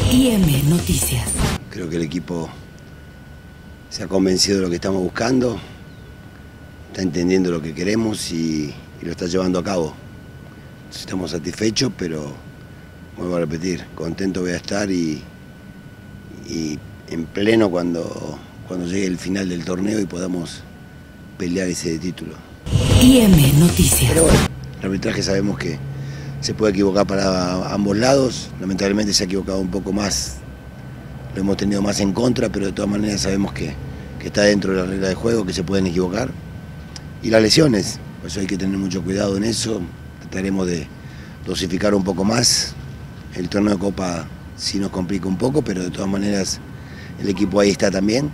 IM Noticias. Creo que el equipo se ha convencido de lo que estamos buscando, está entendiendo lo que queremos y lo está llevando a cabo. Estamos satisfechos, pero vuelvo a repetir, contento voy a estar y en pleno cuando llegue el final del torneo y podamos pelear ese título. IM Noticias. Pero bueno, el arbitraje sabemos que se puede equivocar para ambos lados, lamentablemente se ha equivocado un poco más, lo hemos tenido más en contra, pero de todas maneras sabemos que está dentro de la regla de juego, que se pueden equivocar. Y las lesiones, pues hay que tener mucho cuidado en eso, trataremos de dosificar un poco más. El torneo de Copa sí nos complica un poco, pero de todas maneras el equipo ahí está también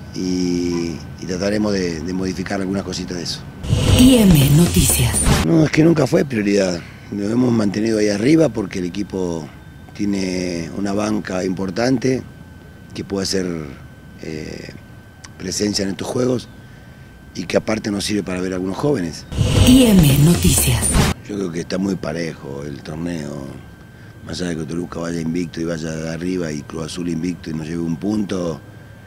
y trataremos de modificar algunas cositas de eso. IM Noticias. No, es que nunca fue prioridad. Lo hemos mantenido ahí arriba porque el equipo tiene una banca importante que puede hacer presencia en estos juegos y que aparte nos sirve para ver a algunos jóvenes. IM Noticias. Yo creo que está muy parejo el torneo. Más allá de que Toluca vaya invicto y vaya de arriba y Cruz Azul invicto y nos lleve un punto,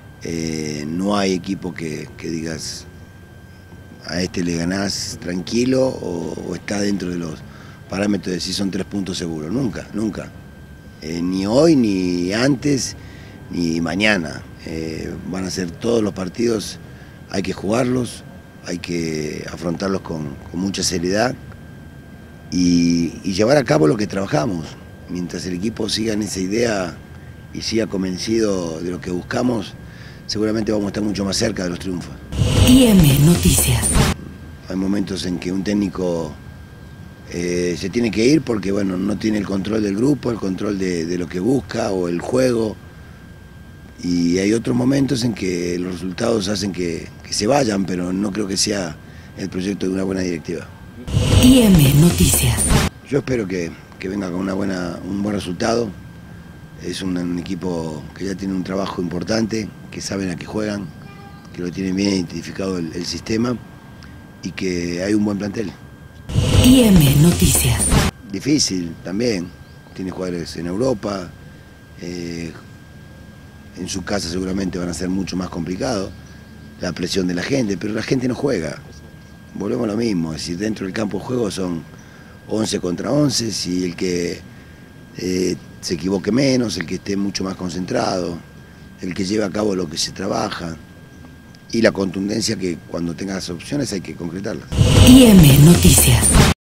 no hay equipo que digas a este le ganás tranquilo o está dentro de los parámetros de si son 3 puntos seguros. Nunca, nunca. Ni hoy, ni antes, ni mañana. Van a ser todos los partidos, hay que jugarlos, hay que afrontarlos con mucha seriedad y llevar a cabo lo que trabajamos. Mientras el equipo siga en esa idea y siga convencido de lo que buscamos, seguramente vamos a estar mucho más cerca de los triunfos. IM Noticias. Hay momentos en que un técnico se tiene que ir porque bueno, no tiene el control del grupo, el control de lo que busca o el juego. Y hay otros momentos en que los resultados hacen que se vayan, pero no creo que sea el proyecto de una buena directiva. IM Noticias. Yo espero que venga con un buen resultado. Es un equipo que ya tiene un trabajo importante, que saben a qué juegan, que lo tienen bien identificado el sistema y que hay un buen plantel. IM Noticias. Difícil también, tiene jugadores en Europa, en su casa seguramente van a ser mucho más complicados, la presión de la gente, pero la gente no juega. Volvemos a lo mismo, es decir, dentro del campo de juego son 11 contra 11, si el que se equivoque menos, el que esté mucho más concentrado, el que lleve a cabo lo que se trabaja y la contundencia que cuando tengas opciones hay que concretarlas. IM Noticias.